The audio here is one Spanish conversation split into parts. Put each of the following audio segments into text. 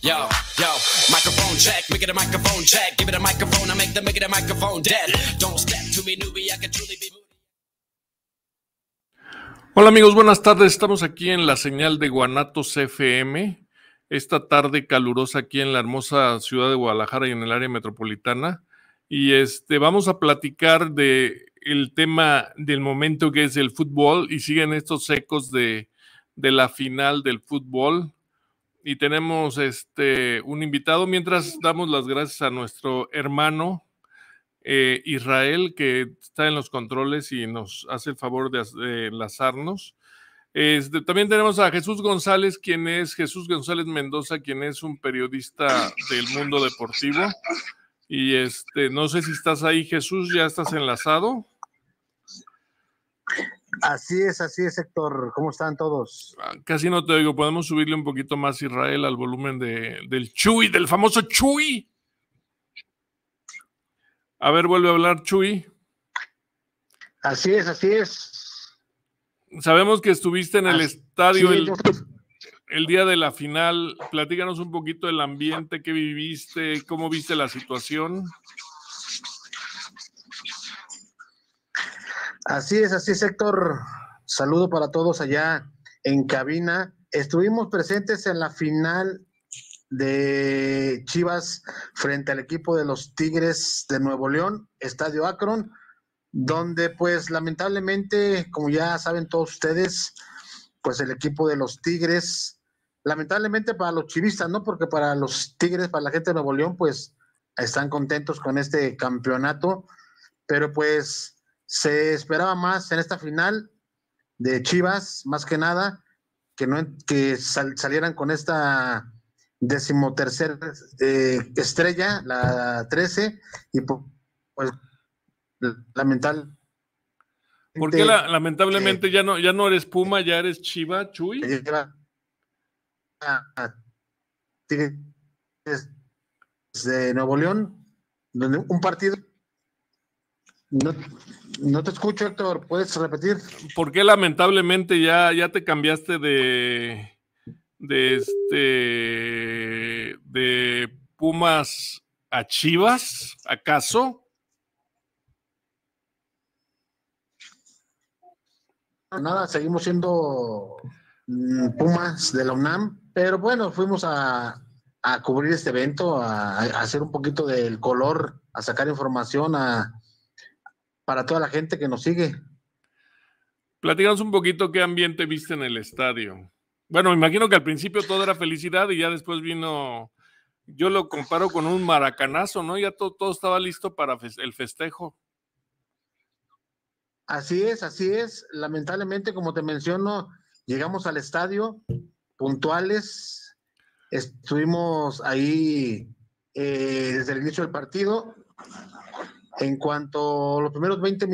Yo, microphone check, make it a microphone check. Give it a microphone, I make it a microphone dead. Don't step to me, newbie, I can truly be moody. Hola amigos, buenas tardes. Estamos aquí en la señal de Guanatos FM. Esta tarde calurosa aquí en la hermosa ciudad de Guadalajara y en el área metropolitana. Y vamos a platicar de el tema del momento que es el fútbol y siguen estos ecos de la final del fútbol. Y tenemos un invitado, mientras damos las gracias a nuestro hermano Israel, que está en los controles y nos hace el favor de enlazarnos. También tenemos a Jesús González, quien es Jesús González Mendoza, quien es un periodista del mundo deportivo. Y no sé si estás ahí, Jesús, ¿ya estás enlazado? Así es, Héctor. ¿Cómo están todos? Casi no te oigo. ¿Podemos subirle un poquito más, Israel, al volumen del Chuy, del famoso Chuy? A ver, vuelve a hablar, Chuy. Así es. Sabemos que estuviste en el estadio el día de la final. Platícanos un poquito del ambiente que viviste, cómo viste la situación. Así es, Héctor. Saludo para todos allá en cabina. Estuvimos presentes en la final de Chivas frente al equipo de los Tigres de Nuevo León, Estadio Akron, donde pues lamentablemente, como ya saben todos ustedes, pues el equipo de los Tigres, lamentablemente para los chivistas, ¿no? Porque para los Tigres, para la gente de Nuevo León, pues están contentos con este campeonato, pero pues se esperaba más en esta final de Chivas, más que nada, que salieran con esta 13ª estrella, la 13, y pues lamentablemente. ¿Por qué lamentablemente ya no eres Puma, ya eres Chiva, Chuy? De Nuevo León, donde un partido. No te escucho, Héctor. ¿Puedes repetir? ¿Por qué lamentablemente ya te cambiaste de Pumas a Chivas, acaso? Nada, seguimos siendo Pumas de la UNAM, pero bueno, fuimos a cubrir este evento, a hacer un poquito del color, a sacar información para toda la gente que nos sigue. Platícanos un poquito qué ambiente viste en el estadio. Bueno, me imagino que al principio todo era felicidad y ya después vino, yo lo comparo con un maracanazo, ¿no? Ya todo estaba listo para el festejo. Así es. Lamentablemente, como te menciono, llegamos al estadio puntuales, estuvimos ahí desde el inicio del partido. En cuanto a los primeros 25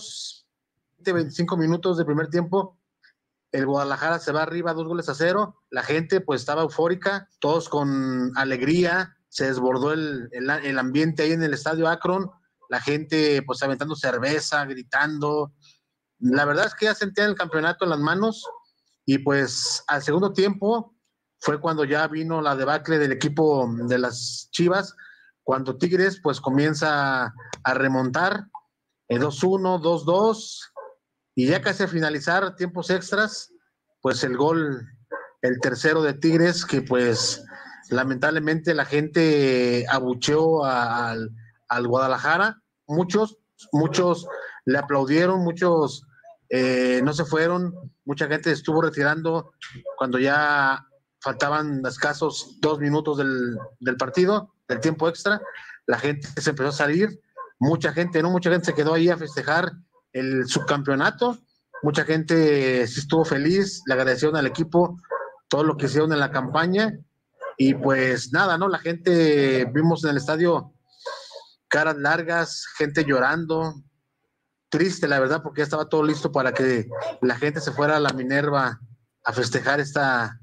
minutos de primer tiempo, el Guadalajara se va arriba 2-0. La gente pues estaba eufórica, todos con alegría, se desbordó el ambiente ahí en el estadio Akron, la gente pues aventando cerveza, gritando. La verdad es que ya sentían el campeonato en las manos, y pues al segundo tiempo fue cuando ya vino la debacle del equipo de las Chivas, cuando Tigres pues comienza a remontar 2-1, 2-2, y ya casi a finalizar tiempos extras, pues el gol, el tercero de Tigres, que pues lamentablemente la gente abucheó al Guadalajara. Muchos le aplaudieron, muchos no se fueron, mucha gente estuvo retirando cuando ya faltaban escasos 2 minutos del partido, del tiempo extra. La gente se empezó a salir, mucha gente se quedó ahí a festejar el subcampeonato, mucha gente sí estuvo feliz, le agradecieron al equipo todo lo que hicieron en la campaña, y pues nada, ¿no? La gente, vimos en el estadio caras largas, gente llorando, triste la verdad, porque ya estaba todo listo para que la gente se fuera a la Minerva a festejar esta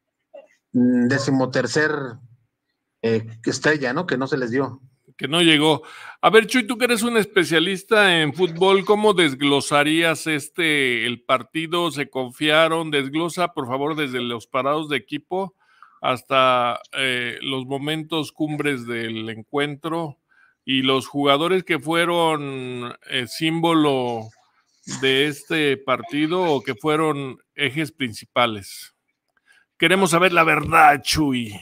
13ª estrella, ¿no? Que no se les dio. Que no llegó. A ver, Chuy, tú que eres un especialista en fútbol, ¿cómo desglosarías el partido? ¿Se confiaron? Desglosa, por favor, desde los parados de equipo, hasta los momentos cumbres del encuentro y los jugadores que fueron símbolo de este partido o que fueron ejes principales. Queremos saber la verdad, Chuy.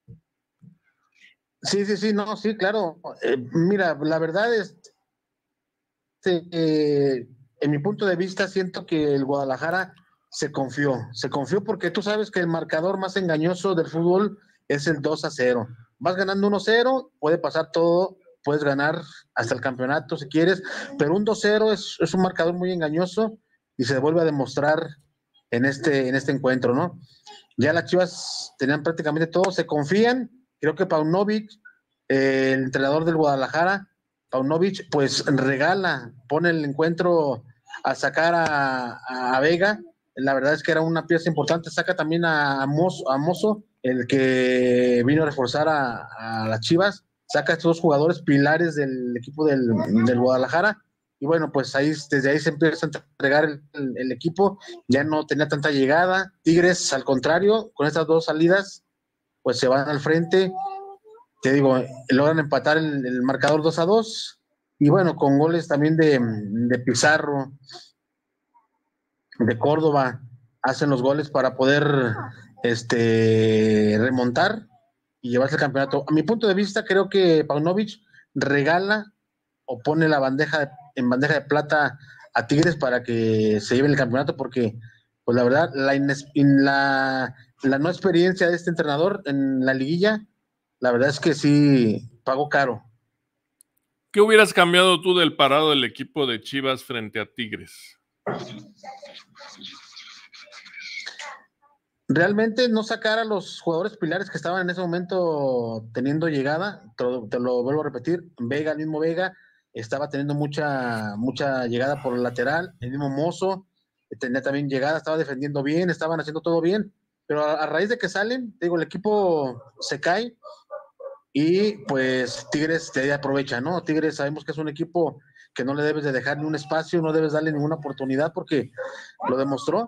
Sí, no, sí, claro. Mira, la verdad es, en mi punto de vista, siento que el Guadalajara se confió porque tú sabes que el marcador más engañoso del fútbol es el 2-0. Vas ganando 1-0, puede pasar todo, puedes ganar hasta el campeonato si quieres, pero un 2-0 es un marcador muy engañoso y se vuelve a demostrar en este encuentro, ¿no? Ya las Chivas tenían prácticamente todo, se confían. Creo que Paunovic, el entrenador del Guadalajara, Paunovic, pues pone el encuentro a sacar a Vega. La verdad es que era una pieza importante. Saca también a Mozo, el que vino a reforzar a las Chivas. Saca a estos dos jugadores pilares del equipo del Guadalajara. Y bueno, pues desde ahí se empieza a entregar el equipo. Ya no tenía tanta llegada. Tigres, al contrario, con estas dos salidas, pues se van al frente. Te digo, logran empatar el marcador 2-2. Y bueno, con goles también de Pizarro, de Córdoba, hacen los goles para poder remontar y llevarse el campeonato. A mi punto de vista, creo que Paunovic regala o pone en bandeja de plata a Tigres para que se lleven el campeonato, porque pues la verdad, la no experiencia de este entrenador en la liguilla, la verdad es que sí pagó caro. ¿Qué hubieras cambiado tú del parado del equipo de Chivas frente a Tigres? Realmente no sacar a los jugadores pilares que estaban en ese momento teniendo llegada, te lo vuelvo a repetir, el mismo Vega, estaba teniendo mucha llegada por el lateral, el mismo Mozo tenía también llegada, estaba defendiendo bien, estaban haciendo todo bien, pero a raíz de que salen, digo, el equipo se cae y pues Tigres de ahí aprovecha, ¿no? Tigres sabemos que es un equipo que no le debes de dejar ni un espacio, no debes darle ninguna oportunidad porque lo demostró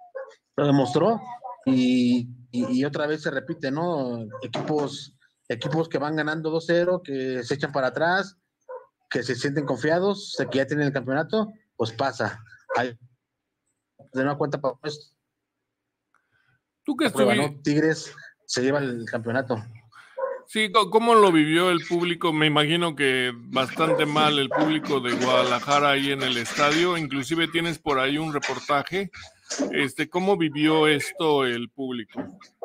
y otra vez se repite, ¿no? Equipos que van ganando 2-0, que se echan para atrás, que se sienten confiados, que ya tienen el campeonato, pues pasa. Hay de nueva cuenta para esto. ¿Tú qué estuviste? ¿No? Tigres se lleva el campeonato. Sí, ¿cómo lo vivió el público? Me imagino que bastante mal el público de Guadalajara ahí en el estadio. Inclusive tienes por ahí un reportaje. ¿Cómo vivió esto el público?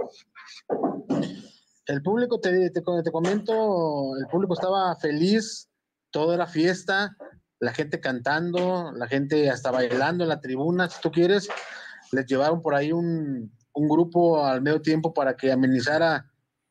El público, te comento, el público estaba feliz, todo era fiesta, la gente cantando, la gente hasta bailando en la tribuna, si tú quieres. Les llevaron por ahí un grupo al medio tiempo para que amenizara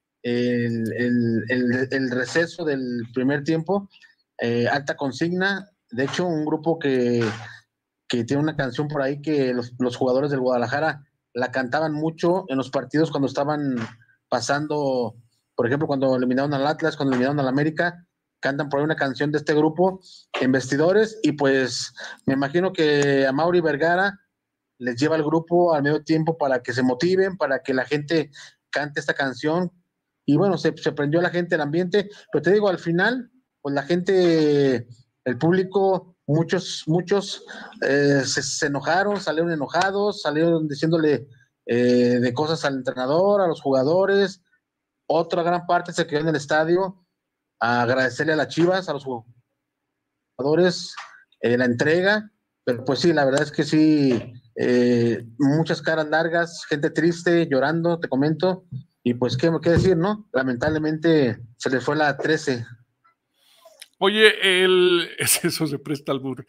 el receso del primer tiempo. Alta consigna, de hecho un grupo que tiene una canción por ahí que los jugadores del Guadalajara la cantaban mucho en los partidos cuando estaban pasando, por ejemplo, cuando eliminaron al Atlas, cuando eliminaron al América, cantan por ahí una canción de este grupo en vestidores, y pues me imagino que a Mauri Vergara les lleva el grupo al medio tiempo para que se motiven, para que la gente cante esta canción, y bueno, se prendió la gente, el ambiente, pero te digo, al final, pues la gente, el público, muchos se enojaron, salieron enojados, salieron diciéndole de cosas al entrenador, a los jugadores. Otra gran parte se quedó en el estadio a agradecerle a las Chivas, a los jugadores, la entrega, pero pues sí, la verdad es que sí, muchas caras largas, gente triste, llorando, te comento, y pues qué decir, ¿no? Lamentablemente se le fue la 13. Oye, eso se presta al burro.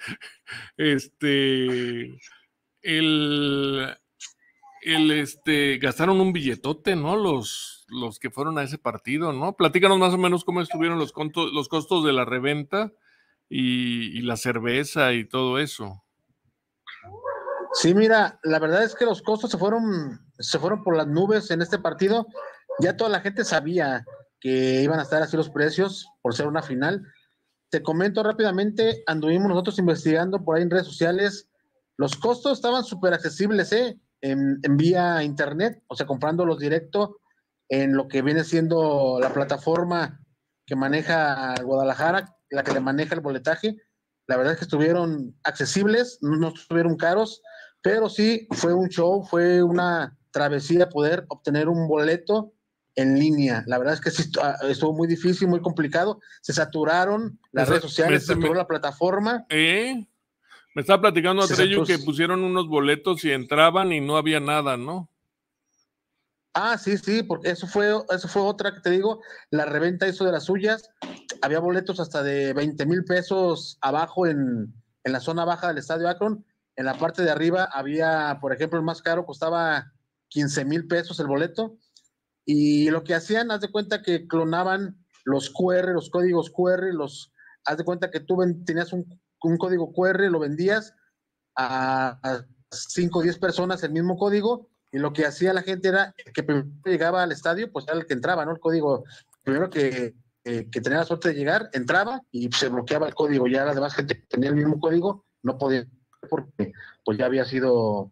Gastaron un billetote, ¿no? Los que fueron a ese partido, ¿no? Platícanos más o menos cómo estuvieron los costos de la reventa y la cerveza y todo eso. Sí, mira, la verdad es que los costos se fueron por las nubes en este partido. Ya toda la gente sabía que iban a estar así los precios por ser una final. Te comento rápidamente, anduvimos nosotros investigando por ahí en redes sociales. Los costos estaban súper accesibles, en vía internet, o sea, comprándolos directo. en lo que viene siendo la plataforma que maneja Guadalajara, la que le maneja el boletaje. La verdad es que estuvieron accesibles, no estuvieron caros, pero sí fue un show, fue una travesía poder obtener un boleto en línea. La verdad es que sí estuvo muy difícil, muy complicado. Se saturaron las redes sociales, se saturó la plataforma. Me estaba platicando a Treyu que pusieron unos boletos y entraban y no había nada, ¿no? Ah, sí, porque eso fue otra que te digo, la reventa hizo de las suyas. Había boletos hasta de 20,000 pesos abajo en la zona baja del Estadio Akron. En la parte de arriba había, por ejemplo, el más caro costaba 15,000 pesos el boleto. Y lo que hacían, haz de cuenta que clonaban los QR, los códigos QR, haz de cuenta que tú tenías un código QR, lo vendías a 5 o 10 personas el mismo código, y lo que hacía la gente era que primero llegaba al estadio, pues era el que entraba, ¿no? El código, primero que tenía la suerte de llegar, entraba y se bloqueaba el código. Ya la demás gente que tenía el mismo código no podía, porque pues ya había sido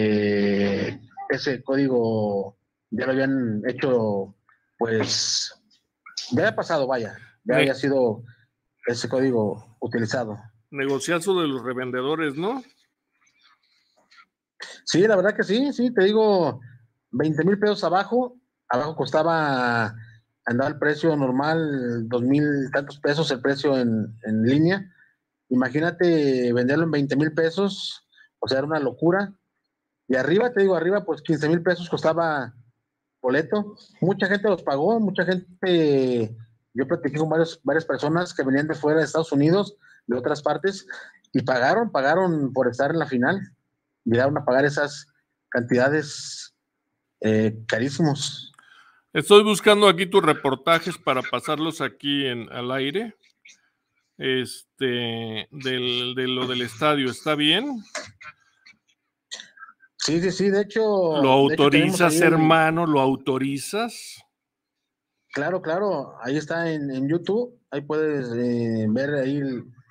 ese código, ya lo habían hecho, pues ya había pasado, vaya, ya había sido ese código utilizado. Negociazo de los revendedores, ¿no? Sí, la verdad que sí, te digo, 20,000 pesos abajo costaba, andaba el precio normal, 2,000 tantos pesos el precio en línea. Imagínate venderlo en 20,000 pesos, o sea, era una locura. Y arriba, te digo, arriba, pues 15,000 pesos costaba boleto. Mucha gente los pagó, mucha gente, yo platiqué con varias personas que venían de fuera de Estados Unidos, de otras partes, y pagaron por estar en la final. Llegaron a pagar esas cantidades carísimos. Estoy buscando aquí tus reportajes para pasarlos aquí al aire. De lo del estadio, ¿está bien? Sí, de hecho. ¿Lo autorizas, hermano? ¿Lo autorizas? Claro, ahí está en YouTube, ahí puedes ver ahí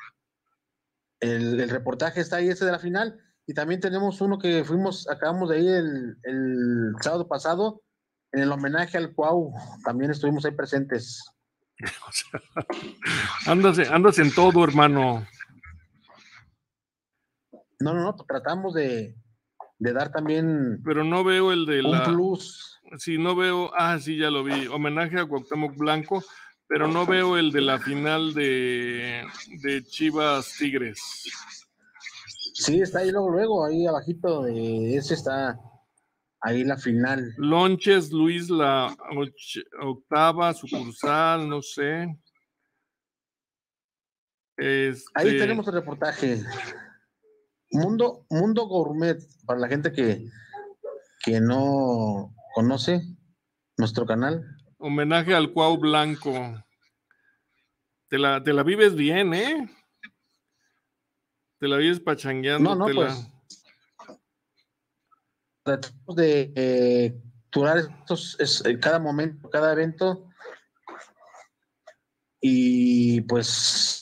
el reportaje, está ahí ese de la final, y también tenemos uno que acabamos de ir el sábado pasado, en el homenaje al Cuau, también estuvimos ahí presentes. O sea, andas en todo, hermano. No, tratamos de dar también. Pero no veo el de un plus. Sí, no veo. Sí, ya lo vi. Homenaje a Cuauhtémoc Blanco, pero no veo el de la final de Chivas Tigres. Sí, está ahí luego, ahí abajito de ese está ahí la final. Lonches, Luis, la octava sucursal, no sé. Ahí tenemos el reportaje. Mundo Gourmet, para la gente que no conoce nuestro canal. Homenaje al Cuau Blanco. Te la vives bien, ¿eh? Te la vives pachangueando. No, pues tratamos de durar cada momento, cada evento, y pues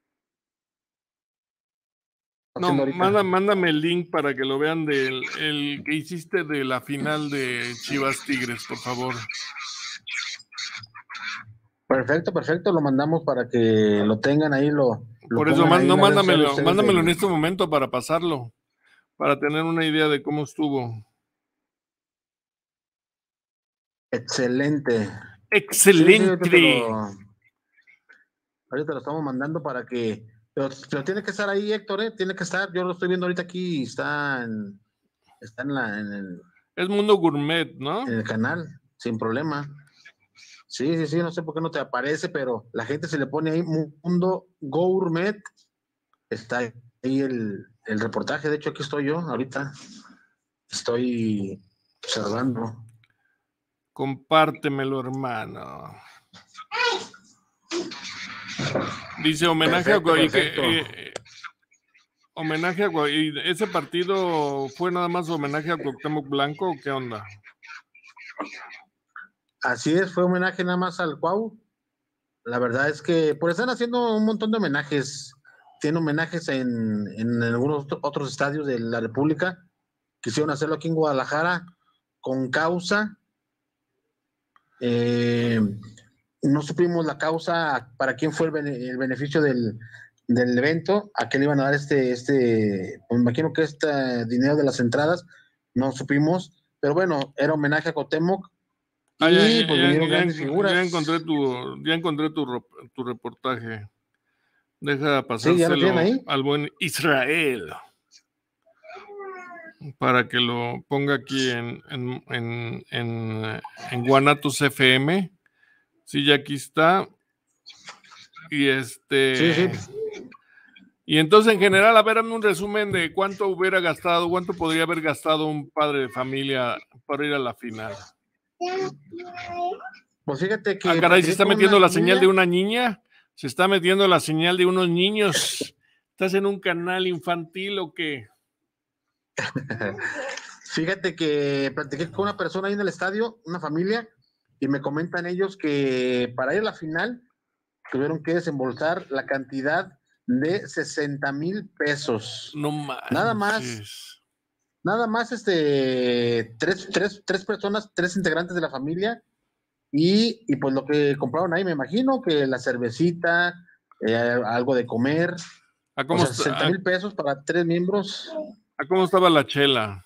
no, mándame el link para que lo vean del el que hiciste de la final de Chivas Tigres, por favor. Perfecto, lo mandamos para que lo tengan ahí, por eso, mándamelo en este momento para pasarlo, para tener una idea de cómo estuvo. Excelente. Sí, ahorita lo estamos mandando para que, pero tiene que estar ahí, Héctor, tiene que estar. Yo lo estoy viendo ahorita aquí, está en el. Es Mundo Gourmet, ¿no? En el canal, sin problema. Sí, no sé por qué no te aparece, pero la gente se le pone ahí Mundo Gourmet. Está ahí el reportaje. De hecho, aquí estoy yo ahorita. Estoy observando. Compártemelo, hermano. Dice homenaje a homenaje a ¿ese partido fue nada más homenaje a Cuauhtémoc Blanco o qué onda? Así es, fue homenaje nada más al Cuau. La verdad es que pues están haciendo un montón de homenajes. Tienen homenajes en algunos otros estadios de la República. Quisieron hacerlo aquí en Guadalajara con causa. No supimos la causa, para quién fue el beneficio del evento, a quién le iban a dar me imagino que este dinero de las entradas, no supimos, pero bueno, era homenaje a Cuauhtémoc y pues vinieron grandes figuras. Ya encontré tu reportaje. Deja pasárselo al buen Israel para que lo ponga aquí en Guanatos FM. Sí, ya aquí está. Y Sí. Y entonces, en general, a ver, dame un resumen de cuánto podría haber gastado un padre de familia para ir a la final. Pues fíjate que... caray, ¿se está metiendo la señal de una niña? ¿Se está metiendo la señal de unos niños? ¿Estás en un canal infantil o qué? Fíjate que platiqué con una persona ahí en el estadio, una familia, y me comentan ellos que para ir a la final tuvieron que desembolsar la cantidad de 60,000 pesos. No manches. Nada más tres personas, 3 integrantes de la familia, y pues lo que compraron ahí, me imagino que la cervecita, algo de comer, ¿A cómo 60,000 pesos para 3 miembros. ¿A cómo estaba la chela?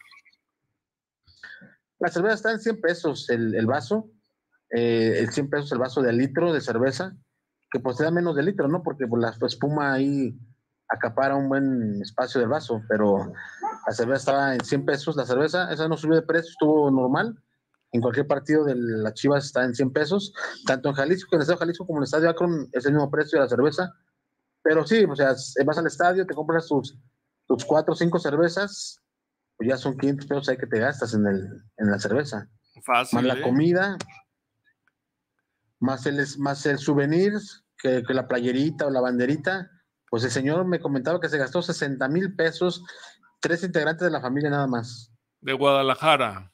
La cerveza está en 100 pesos el vaso, 100 pesos el vaso de litro de cerveza, que pues te da menos de litro, ¿no? Porque pues, la espuma ahí acapara un buen espacio del vaso, pero la cerveza estaba en 100 pesos, la cerveza, esa no subió de precio, estuvo normal. En cualquier partido de las Chivas está en 100 pesos, tanto en Jalisco, en el Estadio Jalisco como en el Estadio Akron es el mismo precio de la cerveza, pero sí, o sea, vas al estadio, te compras tus 4 o 5 cervezas, pues ya son 500 pesos ahí que te gastas en la cerveza. Fácil, más la comida, más el souvenir, que la playerita o la banderita. Pues el señor me comentaba que se gastó 60,000 pesos, 3 integrantes de la familia nada más. De Guadalajara.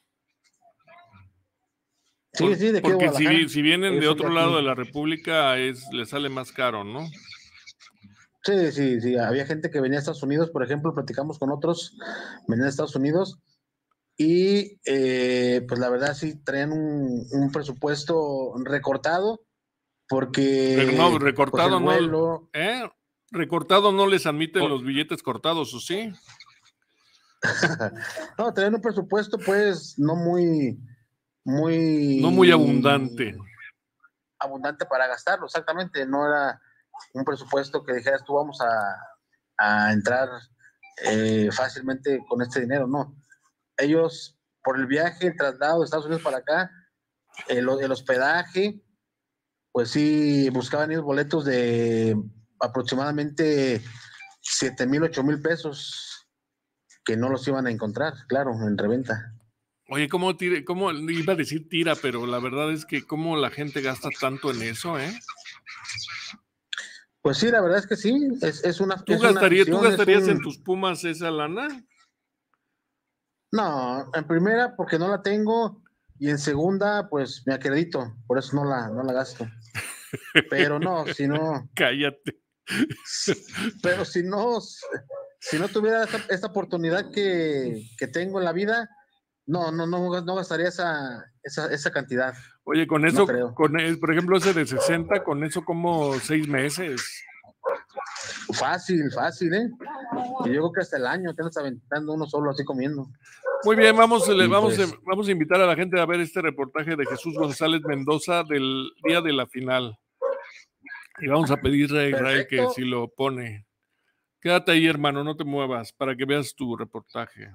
Sí, de aquí porque de Guadalajara. Si vienen de otro lado de la República, les sale más caro, ¿no? Sí, había gente que venía a Estados Unidos, por ejemplo, platicamos con otros, venían a Estados Unidos, y pues la verdad sí traían un presupuesto recortado, porque... Pero no, recortado pues vuelo, no, recortado no les admiten los billetes cortados, ¿o sí? No, traían un presupuesto pues no muy abundante. Abundante para gastarlo, exactamente, no era un presupuesto que dijeras tú vamos a entrar fácilmente con este dinero, no. Ellos, por el viaje, el traslado de Estados Unidos para acá, el hospedaje, pues sí, buscaban ellos boletos de aproximadamente 7,000, 8,000 pesos, que no los iban a encontrar, claro, en reventa. Oye, ¿cómo iba a decir tira? Pero la verdad es que cómo la gente gasta tanto en eso, ¿eh? Pues sí, la verdad es que sí, es una... ¿Tú gastarías en tus Pumas esa lana? No, en primera porque no la tengo, y en segunda pues me acredito, por eso no la gasto. Pero no, si no... Cállate. Pero si no tuviera esta oportunidad que tengo en la vida, no gastaría esa cantidad. Oye, con eso, no por ejemplo, ese de 60, con eso como 6 meses. Fácil, ¿eh? Y yo creo que hasta el año te andas aventando uno solo así comiendo. Muy bien, vamos a invitar a la gente a ver este reportaje de Jesús González Mendoza del día de la final. Y vamos a pedirle a Israel que si lo pone. Quédate ahí, hermano, no te muevas, para que veas tu reportaje.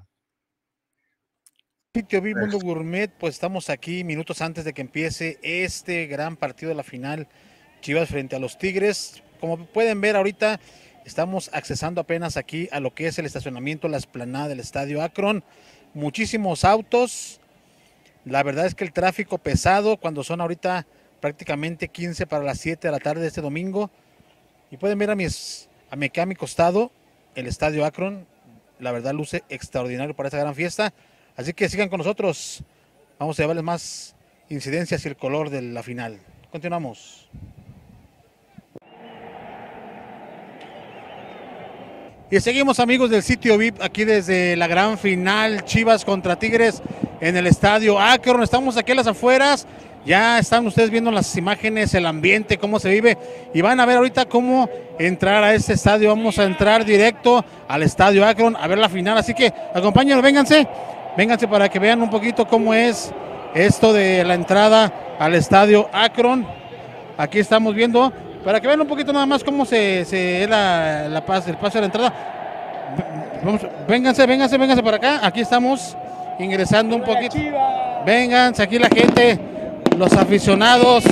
Sitio VIP Mundo Gourmet, pues estamos aquí minutos antes de que empiece este gran partido de la final, Chivas frente a los Tigres. Como pueden ver ahorita, estamos accesando apenas aquí a lo que es el estacionamiento, la explanada del Estadio Akron. Muchísimos autos, la verdad es que el tráfico pesado cuando son ahorita prácticamente 15 para las 7 de la tarde de este domingo. Y pueden ver a mi costado el Estadio Akron, la verdad luce extraordinario para esta gran fiesta. Así que sigan con nosotros, vamos a llevarles más incidencias y el color de la final. Continuamos. Y seguimos, amigos del sitio VIP, aquí desde la gran final, Chivas contra Tigres en el Estadio Akron. Estamos aquí a las afueras Ya están ustedes viendo las imágenes, el ambiente, cómo se vive, y van a ver ahorita cómo entrar a este estadio. Vamos a entrar directo al estadio Akron a ver la final, así que acompáñenos, vénganse para que vean un poquito cómo es esto de la entrada al estadio Akron. Aquí estamos viendo, para que vean un poquito nada más cómo se es el paso de la entrada. Vénganse para acá, aquí estamos ingresando un poquito. Vénganse aquí la gente, los aficionados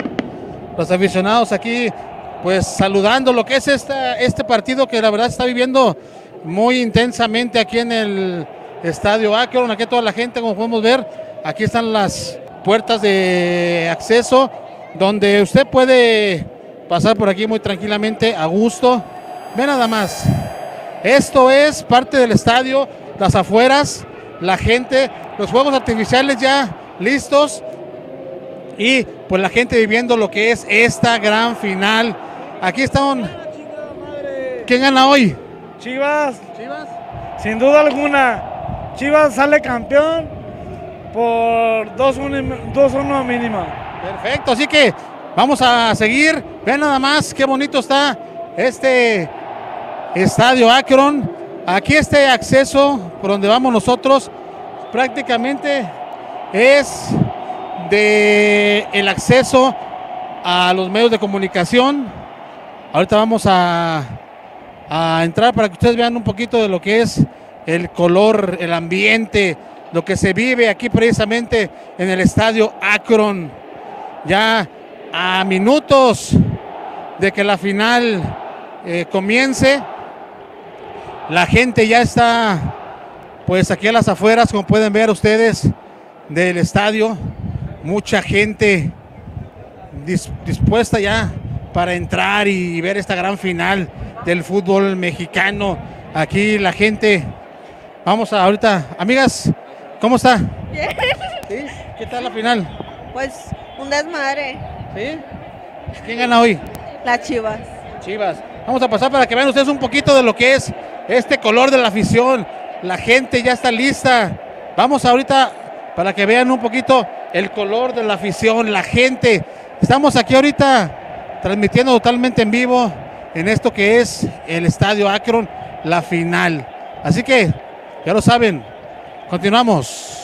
aquí, pues saludando lo que es este partido que la verdad está viviendo muy intensamente aquí en el estadio Akron. Aquí toda la gente, como podemos ver, aquí están las puertas de acceso donde usted puede pasar por aquí muy tranquilamente, a gusto. Ve nada más, esto es parte del estadio, las afueras, la gente, los fuegos artificiales ya listos y pues la gente viviendo lo que es esta gran final. Aquí están. ¿Quién gana hoy? Chivas. Sin duda alguna. Chivas sale campeón por 2-1 mínima. Perfecto, así que vamos a seguir. Vean nada más qué bonito está este estadio Akron. Aquí este acceso por donde vamos nosotros prácticamente es el acceso a los medios de comunicación. Ahorita vamos a entrar para que ustedes vean un poquito de lo que es el color, el ambiente, lo que se vive aquí precisamente en el estadio Akron. Ya a minutos de que la final comience, la gente ya está pues aquí a las afueras, como pueden ver ustedes, del estadio. Mucha gente dispuesta ya para entrar y ver esta gran final del fútbol mexicano. Aquí la gente, vamos a ahorita, amigas, ¿cómo está? Bien. ¿Sí? ¿Qué tal la final? Pues un desmadre. ¿Sí? ¿Quién gana hoy? Las Chivas. Chivas. Vamos a pasar para que vean ustedes un poquito de lo que es este color de la afición. La gente ya está lista. Vamos ahorita para que vean un poquito el color de la afición, la gente. Estamos aquí ahorita transmitiendo totalmente en vivo en esto que es el estadio Akron, la final. Así que ya lo saben, continuamos.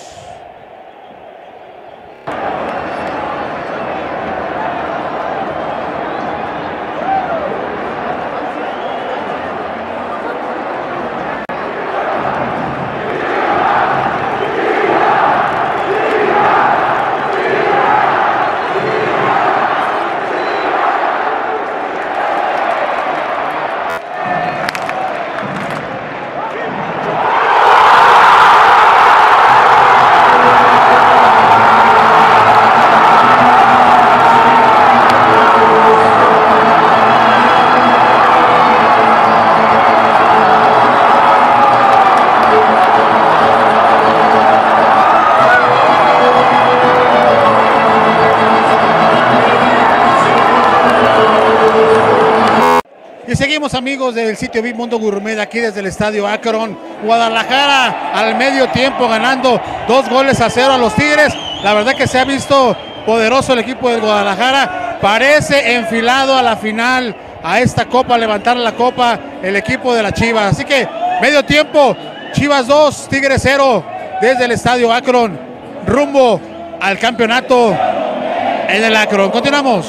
Y seguimos, amigos del sitio VIP Mundo Gourmet, aquí desde el estadio Akron. Guadalajara al medio tiempo ganando 2-0 a los Tigres. La verdad que se ha visto poderoso el equipo del Guadalajara. Parece enfilado a la final, a esta copa, a levantar la copa el equipo de la Chivas. Así que medio tiempo, Chivas 2, Tigres 0 desde el estadio Akron, rumbo al campeonato en el Akron. Continuamos.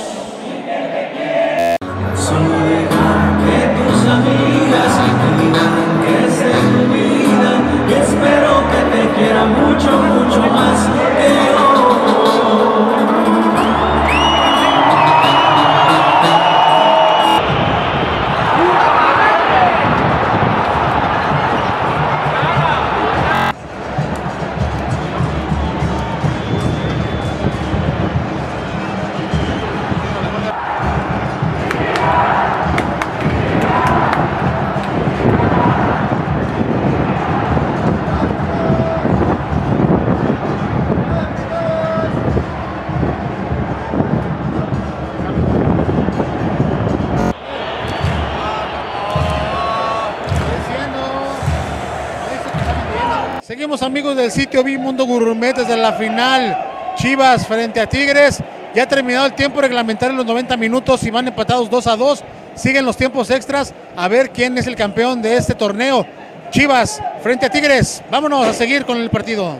Espero que te quiera mucho, mucho más que yo. Seguimos, amigos del sitio VIP Mundo Gourmet, desde la final Chivas frente a Tigres. Ya ha terminado el tiempo reglamentario en los 90 minutos y van empatados 2-2. Siguen los tiempos extras. A ver quién es el campeón de este torneo. Chivas frente a Tigres. Vámonos a seguir con el partido.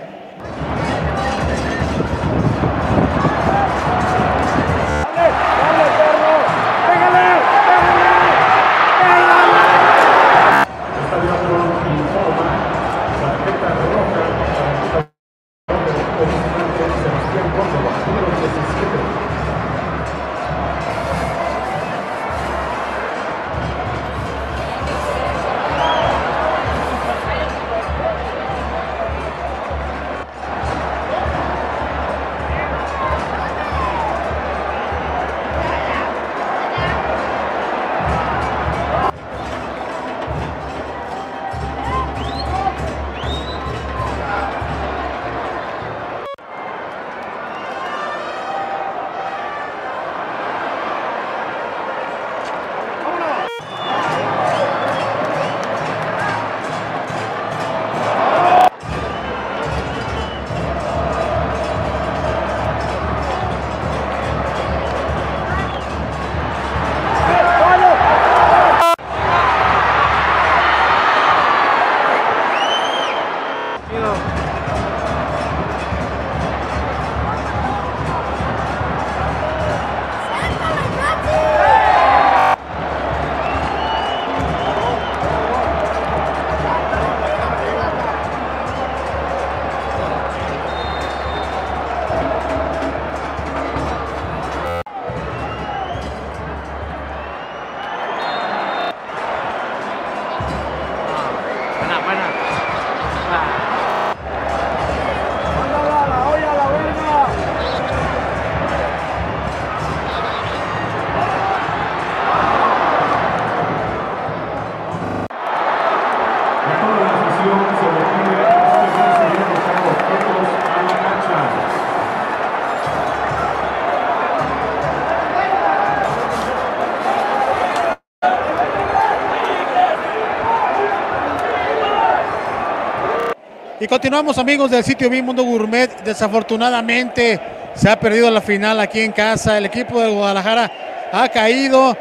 Y continuamos, amigos del sitio B Mundo Gourmet. Desafortunadamente se ha perdido la final aquí en casa. El equipo de Guadalajara ha caído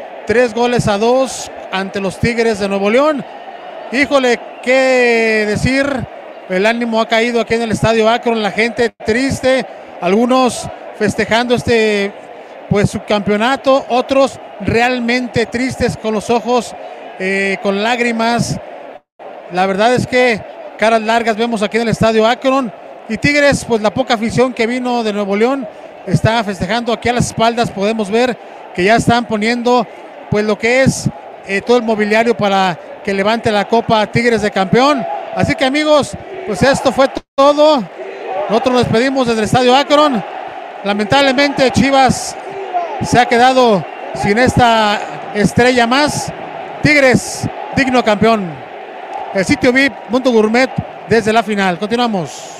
3-2 ante los Tigres de Nuevo León. Híjole, qué decir. El ánimo ha caído aquí en el estadio Akron. La gente triste. Algunos festejando pues subcampeonato. Otros realmente tristes, con los ojos con lágrimas. La verdad es que caras largas vemos aquí en el estadio Akron. Y Tigres, pues la poca afición que vino de Nuevo León está festejando. Aquí a las espaldas podemos ver que ya están poniendo pues lo que es todo el mobiliario para que levante la copa Tigres de campeón. Así que, amigos, pues esto fue todo. Nosotros nos despedimos desde el estadio Akron. Lamentablemente Chivas se ha quedado sin esta estrella más. Tigres, digno campeón. El sitio VIP Mundo Gourmet desde la final. Continuamos.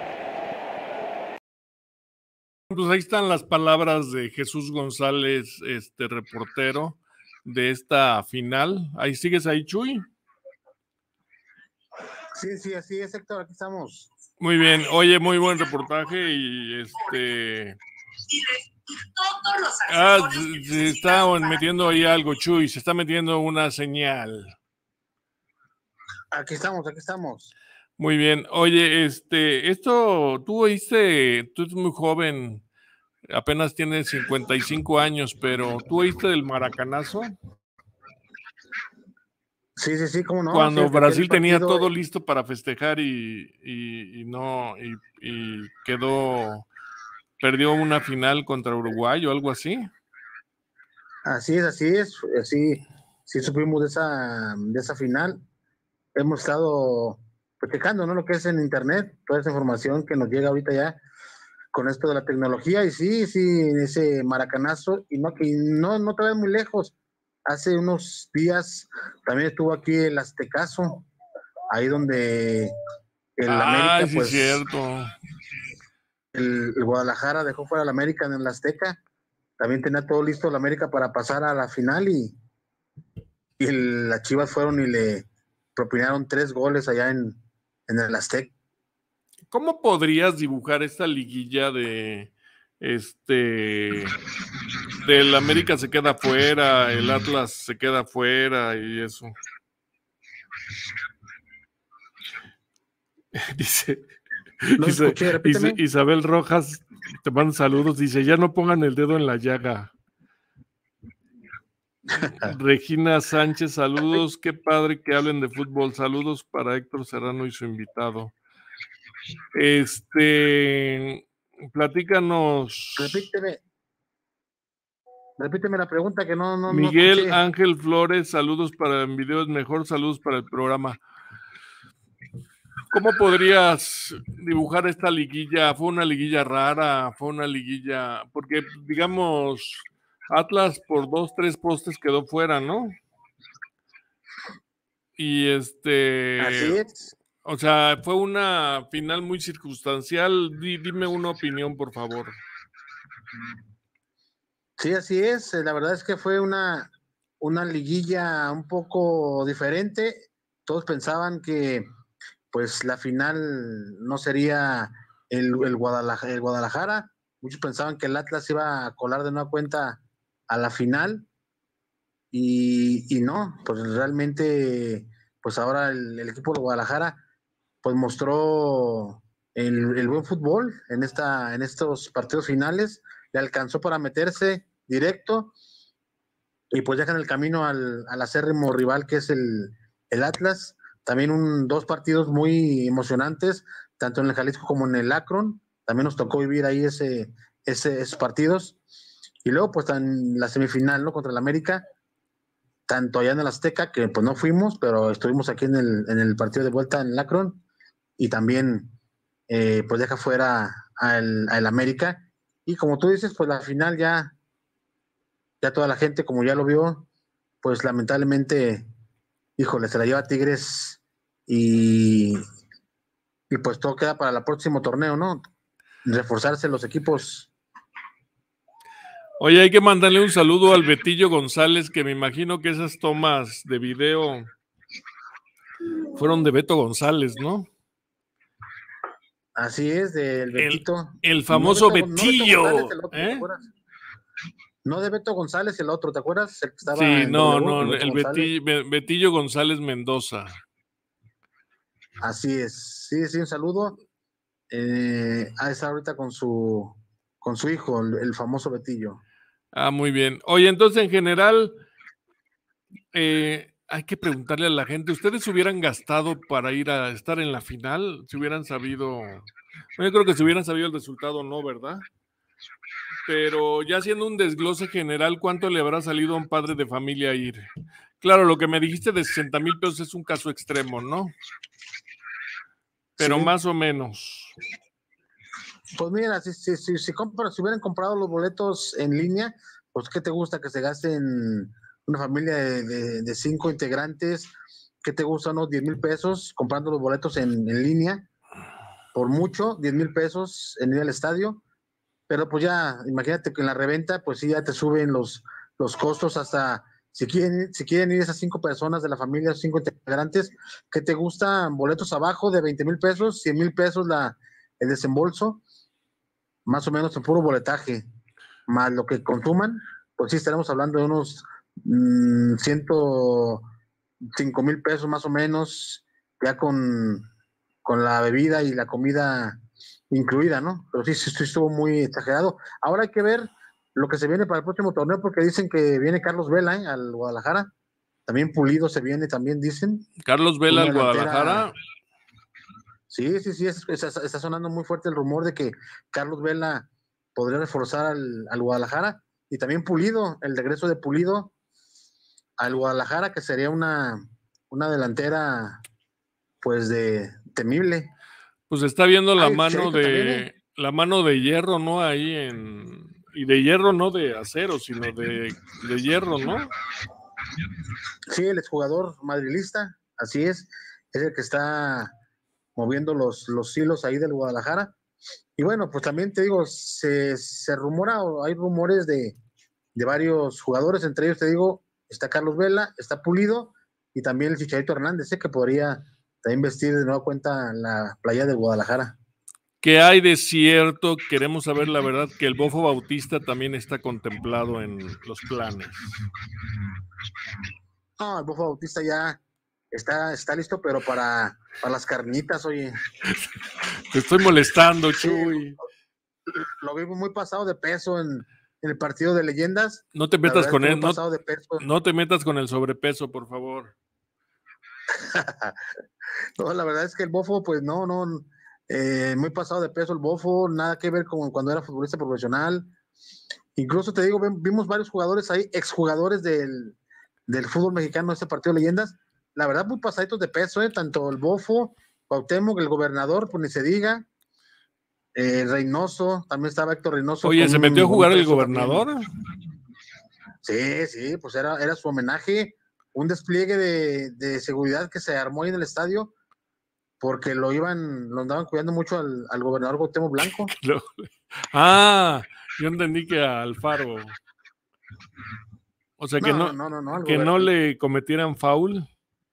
Pues ahí están las palabras de Jesús González, reportero de esta final. ¿Ahí sigues ahí, Chuy? Sí, así es, Héctor, aquí estamos. Muy bien, oye, muy buen reportaje y se está metiendo ahí algo, Chuy, se está metiendo una señal. Aquí estamos. Muy bien, oye, esto, tú eres muy joven, apenas tienes 55 años, pero ¿tú oíste del maracanazo? Sí, cómo no. Cuando sí, Brasil tenía todo listo para festejar y perdió una final contra Uruguay o algo así. Así es, sí supimos de esa final. Hemos estado practicando, ¿no? Lo que es en internet, toda esa información que nos llega ahorita ya con esto de la tecnología, y sí, ese maracanazo, y no te ves muy lejos. Hace unos días también estuvo aquí el Aztecaso, ahí donde el América, sí, pues, cierto. El Guadalajara dejó fuera al América en el Azteca. También tenía todo listo el América para pasar a la final, y las Chivas fueron y le propinaron 3 goles allá en el Azteca. ¿Cómo podrías dibujar esta liguilla de del América se queda fuera, el Atlas se queda fuera y eso? Dice Isabel Rojas, te mando saludos, dice, ya no pongan el dedo en la llaga. Regina Sánchez, saludos, qué padre que hablen de fútbol, saludos para Héctor Serrano y su invitado. Platícanos. Repíteme la pregunta que no Miguel Ángel Flores, saludos para el video, es mejor, saludos para el programa. ¿Cómo podrías dibujar esta liguilla? ¿Fue una liguilla rara? ¿Fue una liguilla? Porque, digamos, Atlas por 2-3 postes quedó fuera, ¿no? Y Así es. O sea, fue una final muy circunstancial. Dime una opinión, por favor. Sí, así es. La verdad es que fue una liguilla un poco diferente. Todos pensaban que pues la final no sería el Guadalajara. Muchos pensaban que el Atlas iba a colar de nueva cuenta a la final y no, pues realmente pues ahora el equipo de Guadalajara pues mostró el buen fútbol en estos partidos finales, le alcanzó para meterse directo y pues dejan el camino al acérrimo rival que es el Atlas. También 2 partidos muy emocionantes, tanto en el Jalisco como en el Akron. También nos tocó vivir ahí esos partidos. Y luego, pues, en la semifinal, ¿no? Contra el América, tanto allá en el Azteca, que pues no fuimos, pero estuvimos aquí en el partido de vuelta en el Akron, y también, pues, deja fuera al América. Y como tú dices, pues la final ya toda la gente, como ya lo vio, pues lamentablemente, híjole, se la lleva Tigres y pues todo queda para el próximo torneo, ¿no? Reforzarse los equipos. Oye, hay que mandarle un saludo al Betillo González, que me imagino que esas tomas de video fueron de Beto González, ¿no? Así es, del Betito. El famoso Betillo. No de Beto González, el otro, ¿te acuerdas? El que estaba sí, el Betillo González Mendoza. Así es, sí, un saludo. A esa ahorita con su hijo, el famoso Betillo. Ah, muy bien. Oye, entonces en general, hay que preguntarle a la gente, ¿ustedes hubieran gastado para ir a estar en la final? Si hubieran sabido, yo creo que si hubieran sabido el resultado, no, ¿verdad? Pero ya haciendo un desglose general, ¿cuánto le habrá salido a un padre de familia ir? Claro, lo que me dijiste de 60,000 pesos es un caso extremo, ¿no? Pero sí, más o menos. Pues mira, si hubieran comprado los boletos en línea, pues ¿qué te gusta que se gaste en una familia de 5 integrantes? ¿Qué te gusta, no? 10,000 pesos comprando los boletos en línea. Por mucho, 10,000 pesos en ir al estadio. Pero pues ya, imagínate que en la reventa, pues sí, ya te suben los costos hasta, si quieren ir esas 5 personas de la familia, 5 integrantes, ¿qué te gustan? Boletos abajo de 20,000 pesos, 100,000 pesos el desembolso, más o menos en puro boletaje, más lo que consuman, pues sí, estaremos hablando de unos 105,000 pesos más o menos, ya con la bebida y la comida incluida, ¿no? Pero sí estuvo muy exagerado. Ahora hay que ver lo que se viene para el próximo torneo, porque dicen que viene Carlos Vela al Guadalajara. También Pulido se viene, también dicen. Carlos Vela al Guadalajara. Sí, está sonando muy fuerte el rumor de que Carlos Vela podría reforzar al Guadalajara. Y también Pulido, el regreso de Pulido al Guadalajara, que sería una delantera, pues, temible. Pues está viendo la mano de hierro, ¿no? Ahí y de hierro, no de acero, sino de hierro, ¿no? Sí, el exjugador madrilista, así es el que está moviendo los hilos ahí del Guadalajara. Y bueno, pues también te digo, se rumora, o hay rumores de varios jugadores, entre ellos te digo, está Carlos Vela, está Pulido, y también el Chicharito Hernández, que podría también vestir de nueva cuenta la playa del Guadalajara. ¿Qué hay de cierto? Queremos saber la verdad que el Bofo Bautista también está contemplado en los planes. No, el Bofo Bautista ya está listo, pero para las carnitas, oye. Te estoy molestando, Chuy. Lo vimos muy pasado de peso en el partido de leyendas. No te metas con él, no te metas con el sobrepeso, por favor. No, la verdad es que el Bofo, pues no, muy pasado de peso el Bofo, nada que ver con cuando era futbolista profesional. Incluso te digo, vimos varios jugadores ahí, exjugadores del fútbol mexicano, este partido de leyendas, la verdad muy pasaditos de peso, tanto el Bofo, Cuauhtémoc, el gobernador, pues ni se diga, Reynoso, también estaba Héctor Reynoso. Oye, ¿se metió a jugar el gobernador? También. Sí, pues era su homenaje, un despliegue de seguridad que se armó ahí en el estadio, porque lo andaban cuidando mucho al gobernador Cuauhtémoc Blanco. Yo entendí que a Alfaro. O sea, que no le cometieran foul.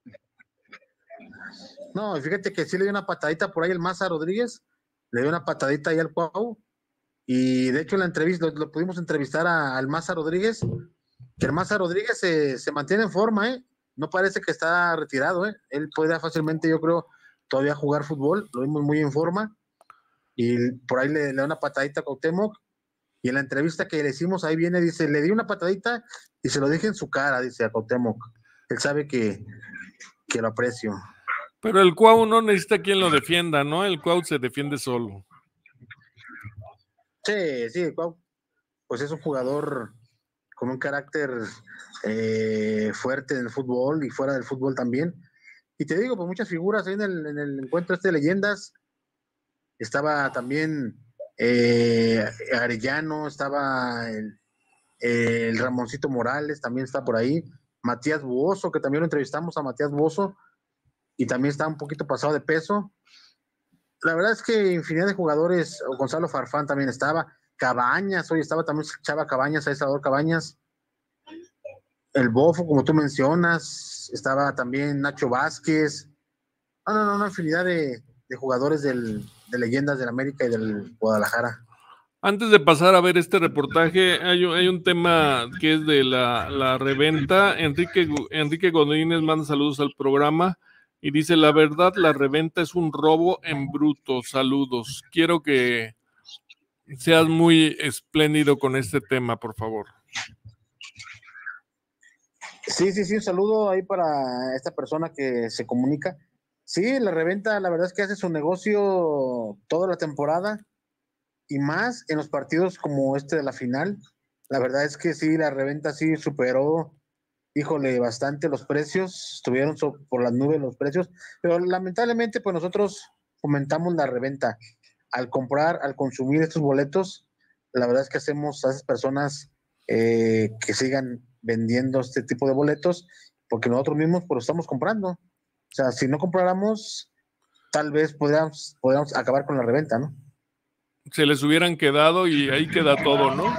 No, fíjate que sí le dio una patadita por ahí el Maza Rodríguez, le dio una patadita ahí al Cuau, y de hecho en la entrevista lo pudimos entrevistar al Maza Rodríguez, que el Maza Rodríguez se mantiene en forma, no parece que está retirado, él puede fácilmente, yo creo, todavía jugar fútbol, lo vimos muy en forma, y por ahí le da una patadita a Cuauhtémoc, y en la entrevista que le hicimos ahí viene, dice, le di una patadita y se lo dije en su cara, dice a Cuauhtémoc, él sabe que lo aprecio. Pero el Cuau no necesita quien lo defienda, ¿no? El Cuau se defiende solo. Sí, el Cuau, pues es un jugador con un carácter fuerte en el fútbol y fuera del fútbol también. Y te digo, pues muchas figuras ahí en el encuentro de leyendas. Estaba también Arellano, estaba el Ramoncito Morales, también está por ahí. Matías Buoso, que también lo entrevistamos a Matías Buoso, y también está un poquito pasado de peso. La verdad es que infinidad de jugadores, Gonzalo Farfán también estaba, Cabañas, hoy estaba también Chava Cabañas, ahí Salvador Cabañas, el Bofo, como tú mencionas, estaba también Nacho Vázquez, una infinidad de jugadores de leyendas del América y del Guadalajara. Antes de pasar a ver este reportaje, hay un tema que es de la reventa. Enrique Godínez manda saludos al programa y dice, la verdad, la reventa es un robo en bruto. Saludos. Quiero que seas muy espléndido con este tema, por favor. Sí, un saludo ahí para esta persona que se comunica. Sí, la reventa, la verdad es que hace su negocio toda la temporada y más en los partidos como este de la final. La verdad es que sí, la reventa sí superó, híjole, bastante los precios, estuvieron por las nubes los precios, pero lamentablemente pues nosotros fomentamos la reventa. Al comprar, al consumir estos boletos, la verdad es que hacemos a esas personas que sigan vendiendo este tipo de boletos, porque nosotros mismos pues lo estamos comprando. O sea, si no compráramos, tal vez podríamos acabar con la reventa, ¿no? Se les hubieran quedado y ahí queda todo, ¿no?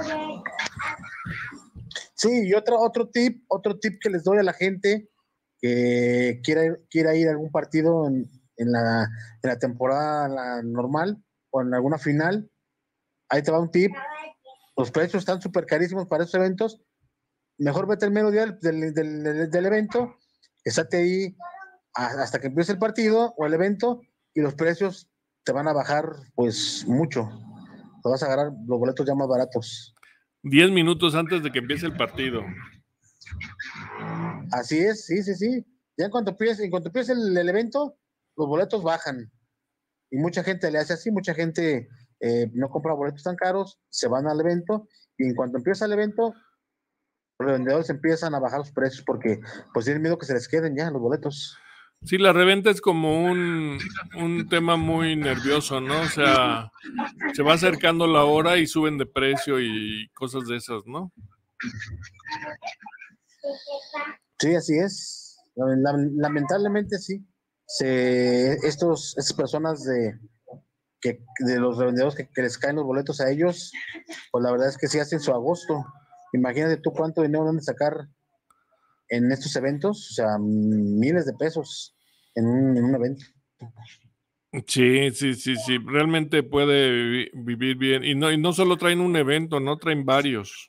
Sí, y otro tip que les doy a la gente que quiera ir a algún partido en la temporada normal o en alguna final, ahí te va un tip. Los precios están súper carísimos para esos eventos. Mejor vete el mero día del evento, estate ahí hasta que empiece el partido o el evento y los precios te van a bajar pues mucho. Te vas a agarrar los boletos ya más baratos. 10 minutos antes de que empiece el partido. Así es, sí. Ya en cuanto empiece el evento, los boletos bajan. Y mucha gente le hace así, mucha gente no compra boletos tan caros, se van al evento, y en cuanto empieza el evento, los vendedores empiezan a bajar los precios porque pues tienen miedo que se les queden ya los boletos. Sí, la reventa es como un tema muy nervioso, ¿no? O sea, se va acercando la hora y suben de precio y cosas de esas, ¿no? Sí, así es. Lamentablemente sí. Estas personas de los revendedores que les caen los boletos a ellos, pues la verdad es que sí hacen su agosto. Imagínate tú cuánto dinero van a sacar en estos eventos, o sea, miles de pesos en un evento. Sí, realmente puede vivir bien. Y no solo traen un evento, no traen varios.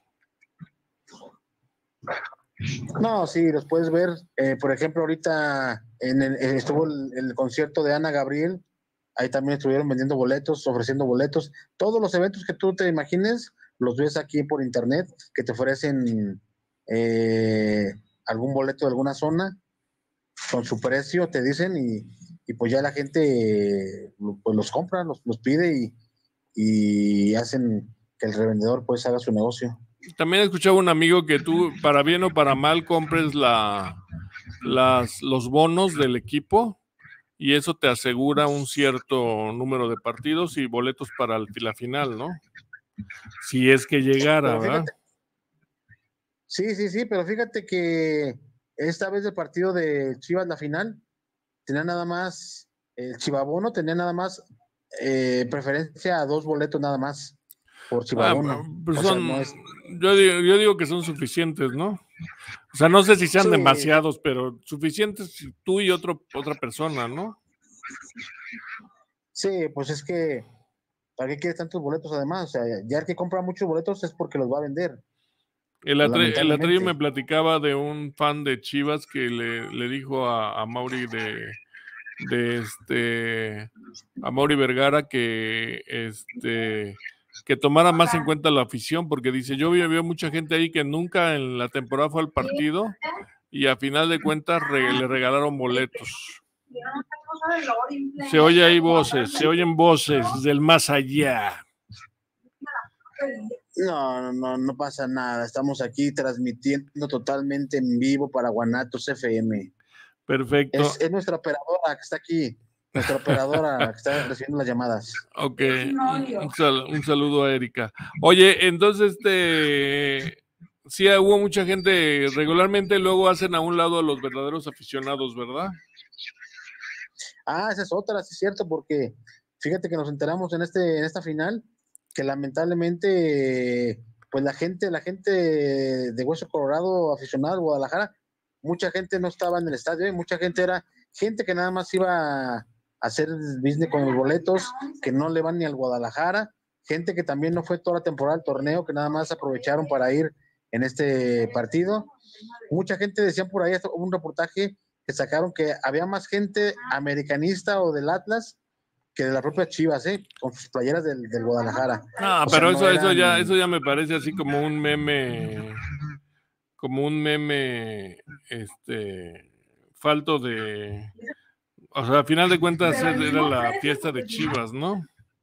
No, sí, los puedes ver. Por ejemplo, ahorita estuvo el concierto de Ana Gabriel. Ahí también estuvieron vendiendo boletos, ofreciendo boletos. Todos los eventos que tú te imagines, los ves aquí por internet, que te ofrecen algún boleto de alguna zona con su precio, te dicen, y pues ya la gente pues los compra, los pide y hacen que el revendedor pues haga su negocio. También escuchaba un amigo que tú, para bien o para mal, compres los bonos del equipo y eso te asegura un cierto número de partidos y boletos para la final, ¿no? Si es que llegara, ¿verdad? Sí, pero fíjate que esta vez el partido de Chivas, la final, tenía nada más, el Chivabono tenía nada más preferencia a 2 boletos nada más por Chivabono. Pues no es... yo digo que son suficientes, ¿no? O sea, no sé si sean demasiados, pero suficientes tú y otra persona, ¿no? Sí, pues es que ¿para qué quieres tantos boletos además? O sea, ya el que compra muchos boletos es porque los va a vender. El atreyo me platicaba de un fan de Chivas que le dijo a Mauri a Mauri Vergara que tomara más en cuenta la afición, porque dice, yo veo mucha gente ahí que nunca en la temporada fue al partido y a final de cuentas le regalaron boletos. Se oyen voces del más allá. No pasa nada. Estamos aquí transmitiendo totalmente en vivo para Guanatos FM. Perfecto. Es nuestra operadora que está aquí. Nuestra operadora que está recibiendo las llamadas. Ok. Un saludo a Erika. Oye, entonces sí hubo mucha gente. Regularmente luego hacen a un lado a los verdaderos aficionados, ¿verdad? Esa es otra, sí es cierto, porque fíjate que nos enteramos en esta final que lamentablemente pues la gente de Hueso Colorado aficionada al Guadalajara, mucha gente no estaba en el estadio, mucha gente era gente que nada más iba a hacer business con los boletos, que no le van ni al Guadalajara, gente que también no fue toda la temporada del torneo, que nada más aprovecharon para ir en este partido. Mucha gente decían por ahí, hubo un reportaje que sacaron que había más gente americanista o del Atlas que de la propia Chivas, con sus playeras del Guadalajara. No, pero eso ya me parece así como un meme, falto de, o sea, al final de cuentas era la fiesta de Chivas, ¿no?